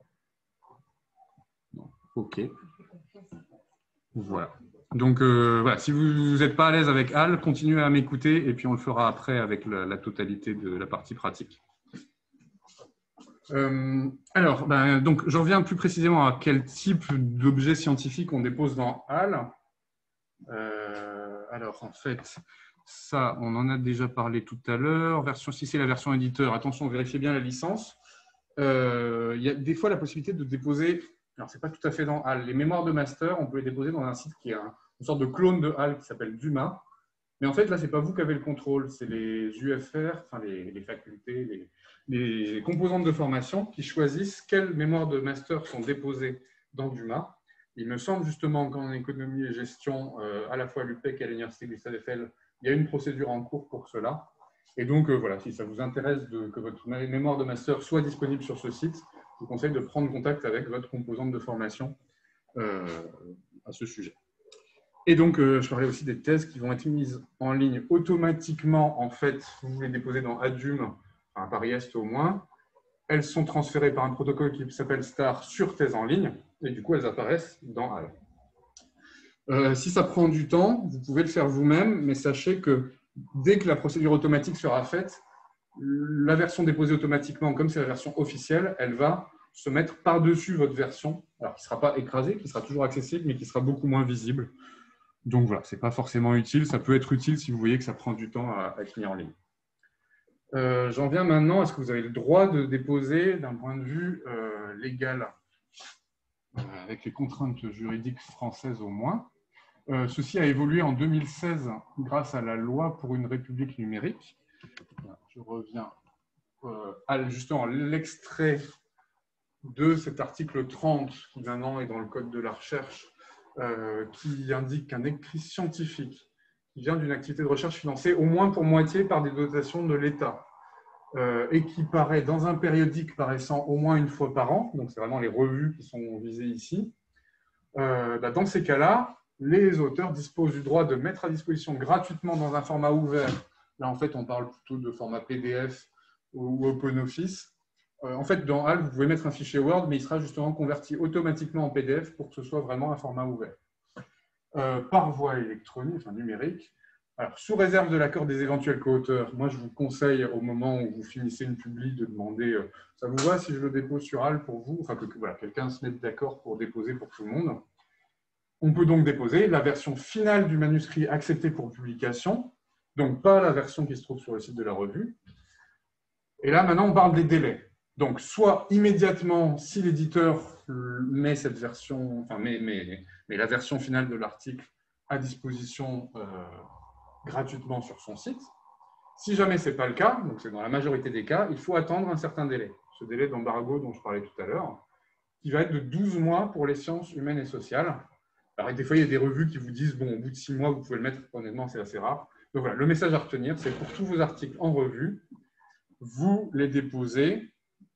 A: Non. OK. Voilà. Donc, euh, voilà. Si vous n'êtes pas à l'aise avec H A L, continuez à m'écouter et puis on le fera après avec la, la totalité de la partie pratique. Euh, alors, ben, donc, j'en reviens plus précisément à quel type d'objet scientifique on dépose dans H A L. Euh, alors, en fait, ça, on en a déjà parlé tout à l'heure. Version, si c'est la version éditeur, attention, vérifiez bien la licence. Euh, il y a des fois la possibilité de déposer, alors, ce n'est pas tout à fait dans H A L. Les mémoires de master, on peut les déposer dans un site qui est un, une sorte de clone de H A L qui s'appelle Duma. Mais en fait, là, ce n'est pas vous qui avez le contrôle, c'est les U F R, enfin les, les facultés, les, les composantes de formation qui choisissent quelles mémoires de master sont déposées dans Duma. Il me semble justement qu'en économie et gestion, euh, à la fois à l'U P E C et à l'Université du Stade Eiffel, il y a une procédure en cours pour cela. Et donc, euh, voilà, si ça vous intéresse de, que votre mémoire de master soit disponible sur ce site, je vous conseille de prendre contact avec votre composante de formation euh, à ce sujet. Et donc, euh, je parlais aussi des thèses qui vont être mises en ligne automatiquement. En fait, vous les déposez dans Adum, enfin Paris-Est au moins. Elles sont transférées par un protocole qui s'appelle STAR sur thèse en ligne. Et du coup, elles apparaissent dans H A L. Euh, si ça prend du temps, vous pouvez le faire vous-même, mais sachez que dès que la procédure automatique sera faite, la version déposée automatiquement, comme c'est la version officielle, elle va se mettre par-dessus votre version, alors qui ne sera pas écrasée, qui sera toujours accessible, mais qui sera beaucoup moins visible. Donc voilà, ce n'est pas forcément utile. Ça peut être utile si vous voyez que ça prend du temps à, à être mis en ligne. Euh, J'en viens maintenant à ce que vous avez le droit de déposer d'un point de vue euh, légal, euh, avec les contraintes juridiques françaises au moins. Euh, ceci a évolué en deux mille seize grâce à la loi pour une république numérique. Je reviens euh, à justement l'extrait de cet article trente qui maintenant est dans le code de la recherche, euh, qui indique qu'un écrit scientifique qui vient d'une activité de recherche financée au moins pour moitié par des dotations de l'État euh, et qui paraît dans un périodique paraissant au moins une fois par an, donc c'est vraiment les revues qui sont visées ici, euh, bah dans ces cas-là, les auteurs disposent du droit de mettre à disposition gratuitement dans un format ouvert. Là, en fait, on parle plutôt de format P D F ou OpenOffice. Euh, en fait, dans H A L, vous pouvez mettre un fichier Word, mais il sera justement converti automatiquement en P D F pour que ce soit vraiment un format ouvert. Euh, par voie électronique, enfin numérique. Alors, sous réserve de l'accord des éventuels co-auteurs, moi, je vous conseille, au moment où vous finissez une publi, de demander euh, « ça vous va si je le dépose sur H A L pour vous ?» Enfin, que, que voilà, quelqu'un se mette d'accord pour déposer pour tout le monde. On peut donc déposer la version finale du manuscrit acceptée pour publication, donc pas la version qui se trouve sur le site de la revue. Et là, maintenant, on parle des délais. Donc, soit immédiatement, si l'éditeur met cette version, enfin, met, met, met la version finale de l'article à disposition euh, gratuitement sur son site. Si jamais ce n'est pas le cas, donc c'est dans la majorité des cas, il faut attendre un certain délai. Ce délai d'embargo dont je parlais tout à l'heure, qui va être de douze mois pour les sciences humaines et sociales. Alors, des fois, il y a des revues qui vous disent, bon, au bout de six mois, vous pouvez le mettre, honnêtement, c'est assez rare. Donc voilà, le message à retenir, c'est pour tous vos articles en revue, vous les déposez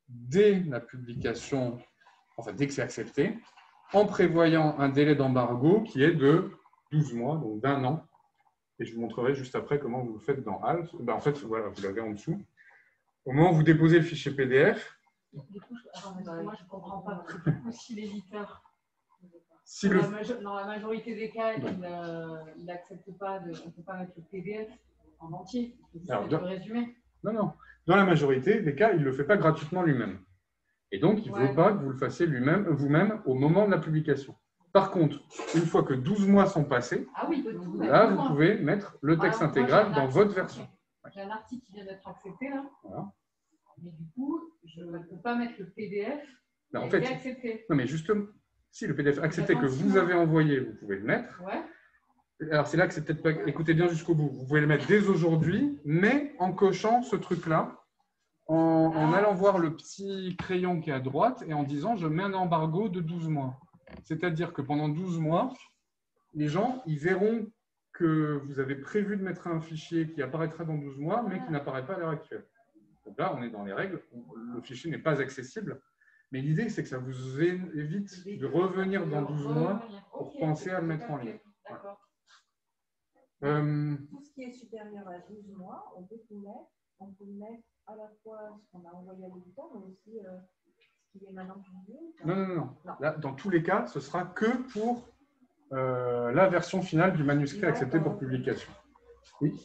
A: dès la publication, enfin dès que c'est accepté, en prévoyant un délai d'embargo qui est de douze mois, donc d'un an. Et je vous montrerai juste après comment vous le faites dans H A L. Ben, en fait, voilà, vous l'avez en dessous. Au moment où vous déposez le fichier P D F,
C: du coup, alors, moi, je ne comprends pas, parce que du coup, si l'éditeur,
A: si
C: dans,
A: le...
C: la majo- dans la majorité des cas, il n'accepte euh, pas, de, on ne peut pas mettre le P D F en entier, il faut
A: Alors,
C: juste
A: dans...
C: le résumé.
A: Non, non. Dans la majorité des cas, il ne le fait pas gratuitement lui-même. Et donc, il ne
C: Ouais.
A: veut pas que vous le fassiez lui-même, vous-même au moment de la publication. Par contre, une fois que douze mois sont passés,
C: ah oui, donc,
A: là, vous pouvez mettre le texte
C: ah,
A: intégral
C: moi,
A: dans
C: article,
A: votre version.
C: J'ai un article qui vient d'être accepté, là.
A: Voilà.
C: Mais du coup, je ne peux pas mettre le P D F
A: Ben, en
C: et
A: fait,
C: accepté.
A: non, mais justement, si le P D F accepté que vous avez envoyé, vous pouvez le mettre.
C: Ouais.
A: Alors, c'est là que c'est peut-être pas... Écoutez bien jusqu'au bout. Vous pouvez le mettre dès aujourd'hui, mais en cochant ce truc-là, en, en allant voir le petit crayon qui est à droite et en disant « je mets un embargo de douze mois ». C'est-à-dire que pendant douze mois, les gens, ils verront que vous avez prévu de mettre un fichier qui apparaîtra dans douze mois, mais qui n'apparaît pas à l'heure actuelle. Donc là, on est dans les règles. Le fichier n'est pas accessible. Mais l'idée, c'est que ça vous évite de revenir dans douze mois pour penser à le mettre en ligne.
C: D'accord.
A: Euh,
D: Tout ce qui est supérieur à douze mois, on peut tout mettre. On peut mettre à la fois ce qu'on a envoyé à l'éditeur, mais aussi euh, ce qui est maintenant publié.
A: non, non, non, non. Là, dans tous les cas, ce sera que pour euh, la version finale du manuscrit accepté pour publication. Oui.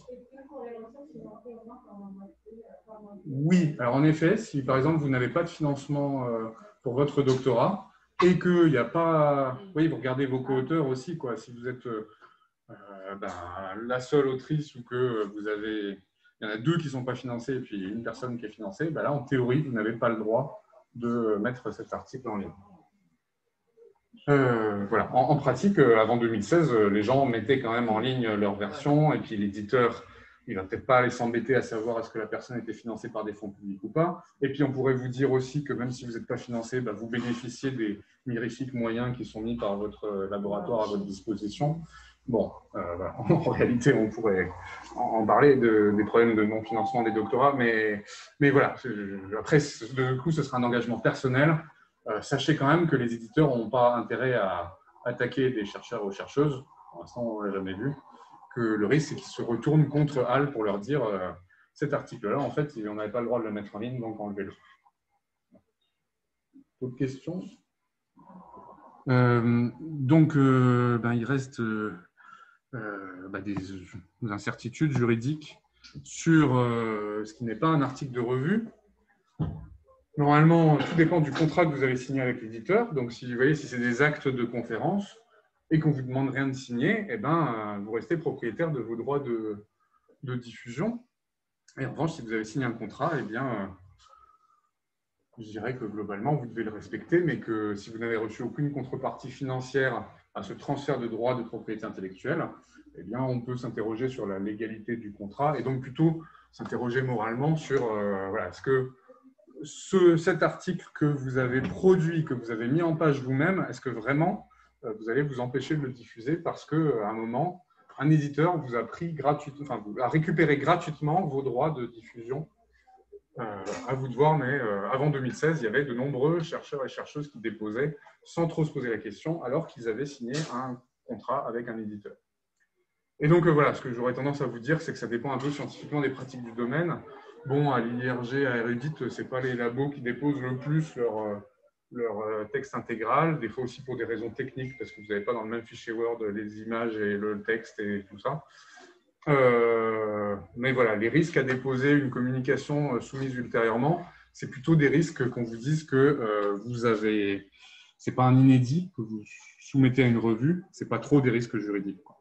A: Oui, alors en effet, si par exemple vous n'avez pas de financement euh, pour votre doctorat et qu'il n'y a pas. Oui, vous regardez vos co-auteurs aussi, quoi. Si vous êtes euh, ben, la seule autrice ou que vous avez. Il y en a deux qui ne sont pas financés et puis une personne qui est financée, ben là, en théorie, vous n'avez pas le droit de mettre cet article en ligne. Euh, voilà. En, en pratique, avant deux mille seize, les gens mettaient quand même en ligne leur version et puis l'éditeur, il ne va peut-être pas aller s'embêter à savoir est-ce que la personne était financée par des fonds publics ou pas. Et puis, on pourrait vous dire aussi que même si vous n'êtes pas financé, ben, vous bénéficiez des mirifiques moyens qui sont mis par votre laboratoire à votre disposition. Bon, euh, voilà. En réalité, on pourrait en parler de, des problèmes de non-financement des doctorats, mais, mais voilà. Après, de coup, ce sera un engagement personnel. Euh, sachez quand même que les éditeurs n'ont pas intérêt à attaquer des chercheurs ou chercheuses. Pour l'instant, on ne l'a jamais vu. Que le risque, c'est qu'ils se retournent contre H A L pour leur dire euh, cet article-là, en fait, on n'avait pas le droit de le mettre en ligne, donc enlevez-le. D'autres questions? euh, Donc, euh, ben, il reste... Euh, Euh, bah des, des incertitudes juridiques sur euh, ce qui n'est pas un article de revue. Normalement, tout dépend du contrat que vous avez signé avec l'éditeur. Donc, si vous voyez, si c'est des actes de conférence et qu'on ne vous demande rien de signer, eh ben, euh, vous restez propriétaire de vos droits de, de diffusion. Et en revanche, si vous avez signé un contrat, eh bien, euh, je dirais que globalement, vous devez le respecter, mais que si vous n'avez reçu aucune contrepartie financière à ce transfert de droits de propriété intellectuelle, eh bien, on peut s'interroger sur la légalité du contrat et donc plutôt s'interroger moralement sur euh, voilà, est-ce que ce, cet article que vous avez produit, que vous avez mis en page vous-même, est-ce que vraiment euh, vous allez vous empêcher de le diffuser parce qu'à un moment, un éditeur vous a, pris gratuitement, enfin, vous a récupéré gratuitement vos droits de diffusion. Euh, à vous de voir, mais euh, avant deux mille seize, il y avait de nombreux chercheurs et chercheuses qui déposaient sans trop se poser la question, alors qu'ils avaient signé un contrat avec un éditeur. Et donc euh, voilà, ce que j'aurais tendance à vous dire, c'est que ça dépend un peu scientifiquement des pratiques du domaine. Bon, à l'I R G, à Erudite, ce n'est pas les labos qui déposent le plus leur, euh, leur euh, texte intégral, des fois aussi pour des raisons techniques, parce que vous n'avez pas dans le même fichier Word les images et le texte et tout ça. Euh, mais voilà, les risques à déposer une communication soumise ultérieurement, c'est plutôt des risques qu'on vous dise que euh, vous avez, c'est pas un inédit que vous soumettez à une revue, c'est pas trop des risques juridiques, quoi.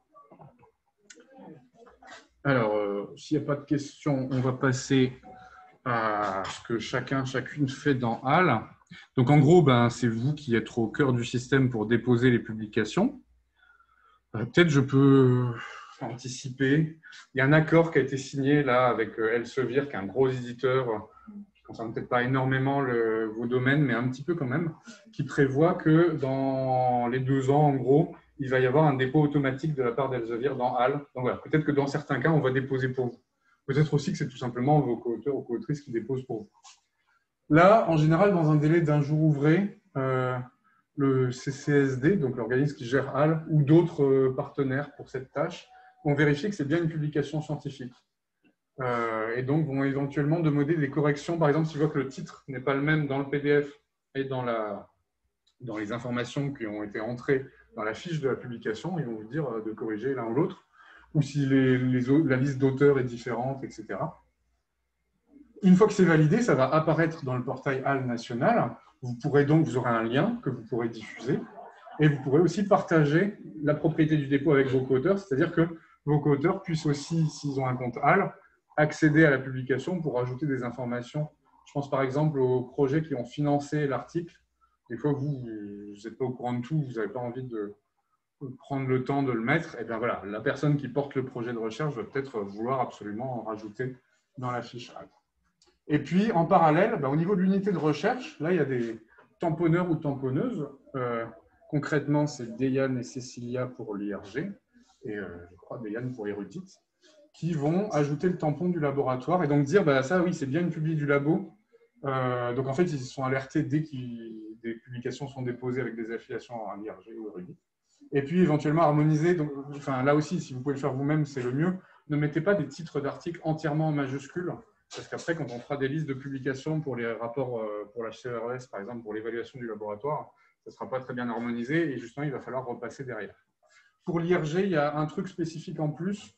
A: Alors, euh, s'il n'y a pas de questions, on va passer à ce que chacun, chacune fait dans H A L. Donc, en gros, ben, c'est vous qui êtes au cœur du système pour déposer les publications. Euh, Peut-être je peux anticiper. Il y a un accord qui a été signé là avec Elsevier, qui est un gros éditeur qui ne concerne peut-être pas énormément le, vos domaines, mais un petit peu quand même, qui prévoit que dans les deux ans, en gros, il va y avoir un dépôt automatique de la part d'Elsevier dans H A L. Donc voilà, peut-être que dans certains cas, on va déposer pour vous. Peut-être aussi que c'est tout simplement vos co-auteurs ou co-autrices qui déposent pour vous. Là, en général, dans un délai d'un jour ouvré, euh, le C C S D, donc l'organisme qui gère H A L, ou d'autres euh, partenaires pour cette tâche, vont vérifier que c'est bien une publication scientifique. Euh, et donc, vont éventuellement demander des corrections. Par exemple, s'ils voient que le titre n'est pas le même dans le P D F et dans, la, dans les informations qui ont été entrées dans la fiche de la publication, ils vont vous dire de corriger l'un ou l'autre, ou si les, les, la liste d'auteurs est différente, et cetera. Une fois que c'est validé, ça va apparaître dans le portail H A L national. Vous pourrez donc, vous aurez un lien que vous pourrez diffuser, et vous pourrez aussi partager la propriété du dépôt avec vos co-auteurs, c'est-à-dire que vos co-auteurs puissent aussi, s'ils ont un compte H A L, accéder à la publication pour ajouter des informations. Je pense par exemple aux projets qui ont financé l'article. Des fois, vous, vous n'êtes pas au courant de tout, vous n'avez pas envie de prendre le temps de le mettre. Et bien voilà, la personne qui porte le projet de recherche va peut-être vouloir absolument en rajouter dans la fiche H A L. Et puis, en parallèle, ben, au niveau de l'unité de recherche, là, il y a des tamponneurs ou tamponneuses. Euh, concrètement, c'est Déiane et Cécilia pour l'I R G, et euh, je crois Déiane pour Érudite, qui vont ajouter le tampon du laboratoire et donc dire, bah, ça, oui, c'est bien une publi du labo. Euh, donc, en fait, ils sont alertés dès que des publications sont déposées avec des affiliations à l'I R G ou Érudite. Et puis, éventuellement, harmoniser. Donc, enfin, là aussi, si vous pouvez le faire vous-même, c'est le mieux. Ne mettez pas des titres d'articles entièrement en majuscules. Parce qu'après, quand on fera des listes de publications pour les rapports pour la C R E S, par exemple, pour l'évaluation du laboratoire, ça ne sera pas très bien harmonisé et justement, il va falloir repasser derrière. Pour l'I R G, il y a un truc spécifique en plus.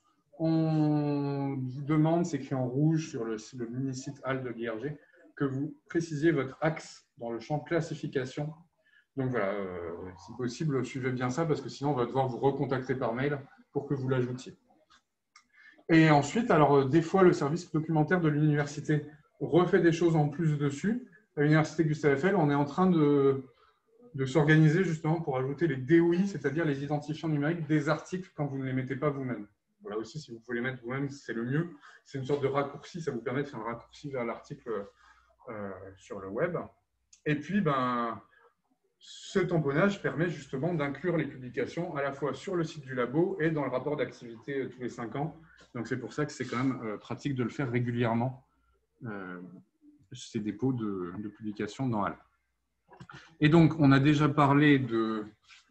A: On vous demande, c'est écrit en rouge sur le, le mini-site H A L de l'I R G, que vous précisiez votre axe dans le champ classification. Donc voilà, euh, si possible, suivez bien ça parce que sinon, on va devoir vous recontacter par mail pour que vous l'ajoutiez. Et ensuite, alors des fois, le service documentaire de l'université refait des choses en plus dessus. À l'université Gustave Eiffel, on est en train de, de s'organiser justement pour ajouter les D O I, c'est-à-dire les identifiants numériques des articles quand vous ne les mettez pas vous-même. Voilà aussi, si vous pouvez les mettre vous-même, c'est le mieux. C'est une sorte de raccourci, ça vous permet de faire un raccourci vers l'article euh, sur le web. Et puis, ben, ce tamponnage permet justement d'inclure les publications à la fois sur le site du labo et dans le rapport d'activité tous les cinq ans. Donc, c'est pour ça que c'est quand même euh, pratique de le faire régulièrement, euh, ces dépôts de, de publications dans H A L. Et donc, on a déjà parlé de,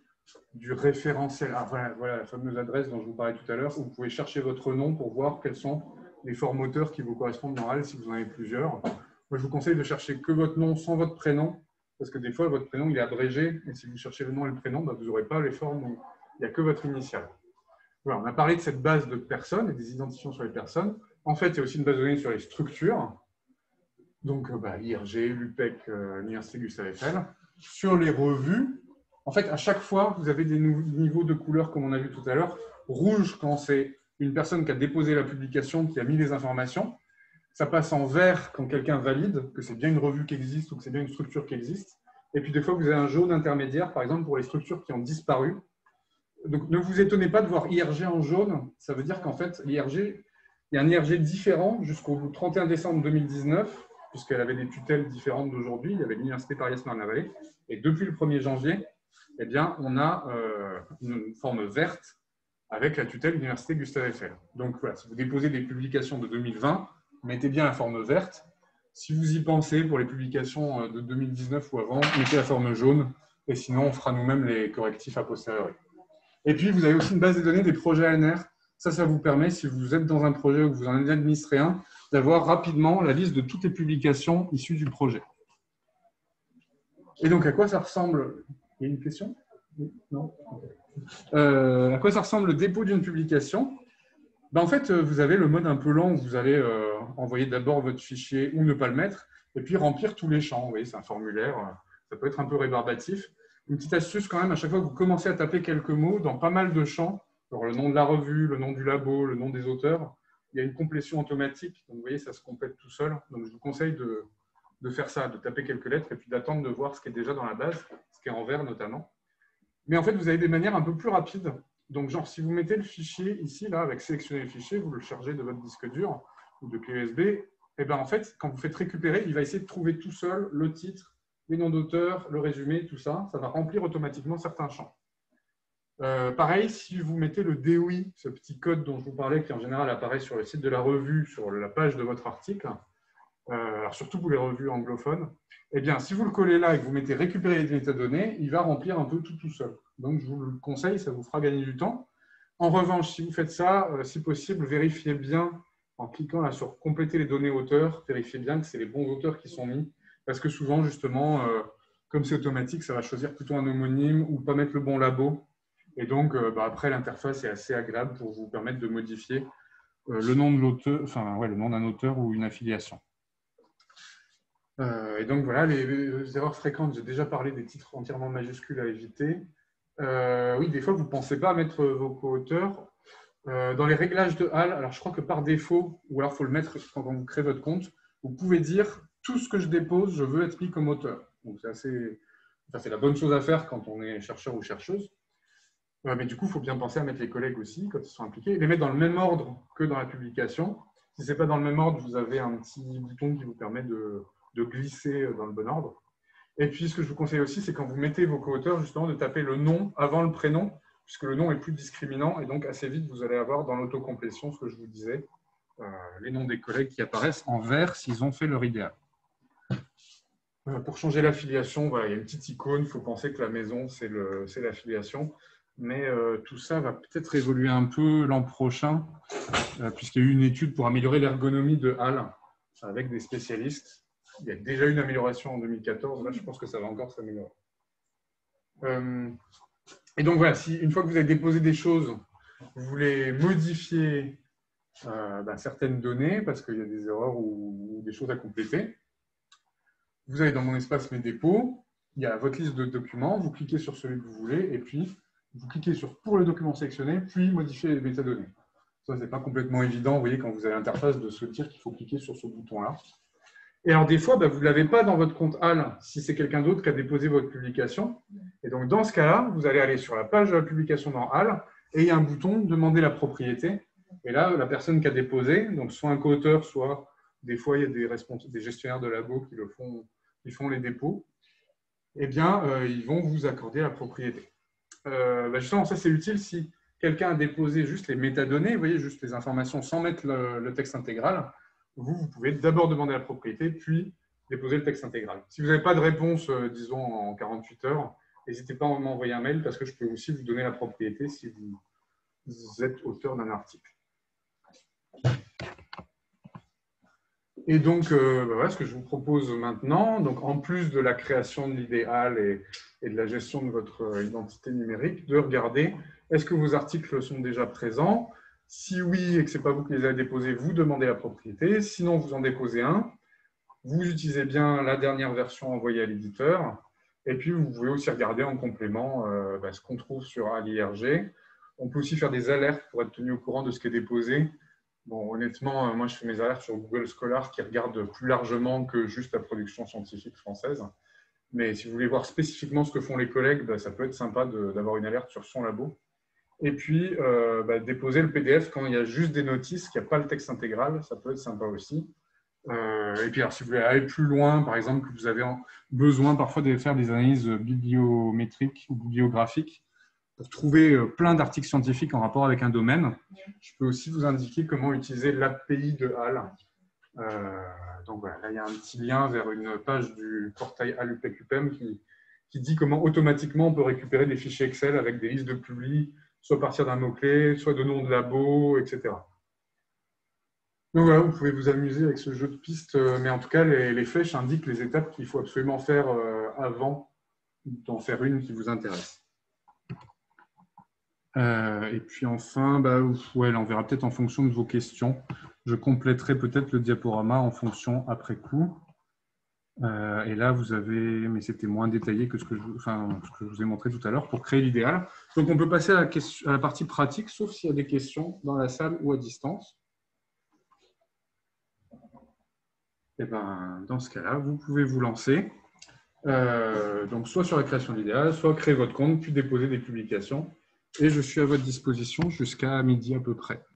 A: du référentiel. Ah, voilà, voilà la fameuse adresse dont je vous parlais tout à l'heure, où vous pouvez chercher votre nom pour voir quels sont les formoteurs qui vous correspondent dans H A L si vous en avez plusieurs. Moi, je vous conseille de chercher que votre nom sans votre prénom, parce que des fois, votre prénom il est abrégé, et si vous cherchez le nom et le prénom, ben, vous n'aurez pas les formes où il n'y a que votre initiale. Voilà, on a parlé de cette base de personnes et des identifiants sur les personnes. En fait, il y a aussi une base de données sur les structures. Donc, bah, I R G, l'U P E C, euh, l'Université Gustave Eiffel. Sur les revues, en fait, à chaque fois, vous avez des niveaux de couleurs, comme on a vu tout à l'heure. Rouge, quand c'est une personne qui a déposé la publication, qui a mis les informations. Ça passe en vert quand quelqu'un valide, que c'est bien une revue qui existe ou que c'est bien une structure qui existe. Et puis, des fois, vous avez un jaune intermédiaire, par exemple, pour les structures qui ont disparu. Donc, ne vous étonnez pas de voir I R G en jaune. Ça veut dire qu'en fait, l'I R G, il y a un I R G différent jusqu'au trente et un décembre deux mille dix-neuf, puisqu'elle avait des tutelles différentes d'aujourd'hui. Il y avait l'Université Paris-Marne-la-Vallée. Et depuis le premier janvier, eh bien, on a euh, une forme verte avec la tutelle de l'Université Gustave Eiffel. Donc, voilà, si vous déposez des publications de deux mille vingt, mettez bien la forme verte. Si vous y pensez pour les publications de deux mille dix-neuf ou avant, mettez la forme jaune. Et sinon, on fera nous-mêmes les correctifs a posteriori. Et puis, vous avez aussi une base de données des projets A N R. Ça, ça vous permet, si vous êtes dans un projet ou que vous en administrez un, d'avoir rapidement la liste de toutes les publications issues du projet. Et donc, à quoi ça ressemble? Il y a une question? Non euh, À quoi ça ressemble le dépôt d'une publication? Ben, en fait, vous avez le mode un peu lent où vous allez euh, envoyer d'abord votre fichier ou ne pas le mettre, et puis remplir tous les champs. Vous voyez, c'est un formulaire, ça peut être un peu rébarbatif. Une petite astuce quand même, à chaque fois que vous commencez à taper quelques mots dans pas mal de champs, alors le nom de la revue, le nom du labo, le nom des auteurs, il y a une complétion automatique. Donc, vous voyez, ça se complète tout seul. Donc, je vous conseille de, de faire ça, de taper quelques lettres et puis d'attendre de voir ce qui est déjà dans la base, ce qui est en vert notamment. Mais en fait, vous avez des manières un peu plus rapides. Donc, genre, si vous mettez le fichier ici, là, avec sélectionner le fichier, vous le chargez de votre disque dur ou de clé U S B, et bien en fait, quand vous faites récupérer, il va essayer de trouver tout seul le titre, les noms d'auteurs, le résumé, tout ça. Ça va remplir automatiquement certains champs. Euh, pareil, si vous mettez le D O I, ce petit code dont je vous parlais, qui en général apparaît sur le site de la revue, sur la page de votre article, euh, alors surtout pour les revues anglophones, eh bien, si vous le collez là et que vous mettez récupérer les métadonnées, il va remplir un peu tout tout seul. Donc, je vous le conseille, ça vous fera gagner du temps. En revanche, si vous faites ça, euh, si possible, vérifiez bien, en cliquant là sur compléter les données auteurs, vérifiez bien que c'est les bons auteurs qui sont mis, parce que souvent, justement, euh, comme c'est automatique, ça va choisir plutôt un homonyme ou pas mettre le bon labo. Et donc, euh, bah, après, l'interface est assez agréable pour vous permettre de modifier euh, le nom de l'auteur, enfin, ouais, le nom d'un auteur ou une affiliation. Euh, et donc, voilà, les, les erreurs fréquentes, j'ai déjà parlé des titres entièrement majuscules à éviter. Euh, oui, des fois, vous ne pensez pas à mettre vos co-auteurs. Euh, dans les réglages de H A L, alors je crois que par défaut, ou alors il faut le mettre quand vous créez votre compte, vous pouvez dire tout ce que je dépose, je veux être mis comme auteur. Donc, c'est assez, enfin, c'est la bonne chose à faire quand on est chercheur ou chercheuse. Euh, mais du coup, il faut bien penser à mettre les collègues aussi quand ils sont impliqués, et les mettre dans le même ordre que dans la publication. Si ce n'est pas dans le même ordre, vous avez un petit bouton qui vous permet de, de glisser dans le bon ordre. Et puis, ce que je vous conseille aussi, c'est quand vous mettez vos co-auteurs, justement, de taper le nom avant le prénom, puisque le nom est plus discriminant, et donc assez vite, vous allez avoir dans l'autocomplétion, ce que je vous disais, euh, les noms des collègues qui apparaissent en vert s'ils ont fait leur idéal. Euh, pour changer l'affiliation, voilà, il y a une petite icône, il faut penser que la maison, c'est l'affiliation, mais euh, tout ça va peut-être évoluer un peu l'an prochain, euh, puisqu'il y a eu une étude pour améliorer l'ergonomie de H A L avec des spécialistes. Il y a déjà eu une amélioration en deux mille quatorze, là je pense que ça va encore s'améliorer. Euh, et donc voilà, si une fois que vous avez déposé des choses, vous voulez modifier euh, ben, certaines données, parce qu'il y a des erreurs ou, ou des choses à compléter, vous allez dans mon espace Mes dépôts, il y a votre liste de documents, vous cliquez sur celui que vous voulez, et puis vous cliquez sur Pour le document sélectionné, puis modifier les métadonnées. Ça, ce n'est pas complètement évident, vous voyez, quand vous avez l'interface, de se dire qu'il faut cliquer sur ce bouton-là. Et alors, des fois, bah, vous ne l'avez pas dans votre compte H A L si c'est quelqu'un d'autre qui a déposé votre publication. Et donc, dans ce cas-là, vous allez aller sur la page de la publication dans H A L et il y a un bouton « Demander la propriété ». Et là, la personne qui a déposé, donc soit un co-auteur, soit des fois, il y a des, responsables, des gestionnaires de labo qui, le font, qui font les dépôts, eh bien, euh, ils vont vous accorder la propriété. Euh, bah, justement, ça, c'est utile si quelqu'un a déposé juste les métadonnées, vous voyez, juste les informations sans mettre le, le texte intégral. Vous, vous pouvez d'abord demander la propriété, puis déposer le texte intégral. Si vous n'avez pas de réponse, euh, disons, en quarante-huit heures, n'hésitez pas à m'envoyer un mail parce que je peux aussi vous donner la propriété si vous, vous êtes auteur d'un article. Et donc, euh, bah voilà ce que je vous propose maintenant. Donc, en plus de la création de l'idéal et, et de la gestion de votre identité numérique, de regarder est-ce que vos articles sont déjà présents. Si oui et que ce n'est pas vous qui les avez déposés, vous demandez la propriété. Sinon, vous en déposez un. Vous utilisez bien la dernière version envoyée à l'éditeur. Et puis, vous pouvez aussi regarder en complément euh, bah, ce qu'on trouve sur A L I R G. On peut aussi faire des alertes pour être tenu au courant de ce qui est déposé. Bon, honnêtement, moi, je fais mes alertes sur Google Scholar qui regarde plus largement que juste la production scientifique française. Mais si vous voulez voir spécifiquement ce que font les collègues, bah, ça peut être sympa d'avoir une alerte sur son labo. Et puis, euh, bah, déposer le P D F quand il y a juste des notices, qu'il n'y a pas le texte intégral, ça peut être sympa aussi. Euh, et puis, alors, si vous voulez aller plus loin, par exemple, que vous avez besoin parfois de faire des analyses bibliométriques ou bibliographiques pour trouver plein d'articles scientifiques en rapport avec un domaine, je peux aussi vous indiquer comment utiliser l'A P I de H A L. Euh, donc voilà, là, il y a un petit lien vers une page du portail H A L U P E C U P E M qui, qui dit comment automatiquement on peut récupérer des fichiers Excel avec des listes de publis, soit à partir d'un mot-clé, soit de noms de labo, et cetera. Donc voilà, vous pouvez vous amuser avec ce jeu de pistes, mais en tout cas, les, les flèches indiquent les étapes qu'il faut absolument faire avant d'en faire une qui vous intéresse. Euh, et puis enfin, bah, ouais, là, on verra peut-être en fonction de vos questions. Je compléterai peut-être le diaporama en fonction après coup. Euh, et là, vous avez, mais c'était moins détaillé que ce que, je, enfin, ce que je vous ai montré tout à l'heure pour créer l'idéal. Donc, on peut passer à la, question, à la partie pratique, sauf s'il y a des questions dans la salle ou à distance. Et ben, dans ce cas-là, vous pouvez vous lancer. Euh, donc, soit sur la création de l'idéal, soit créer votre compte, puis déposer des publications. Et je suis à votre disposition jusqu'à midi à peu près.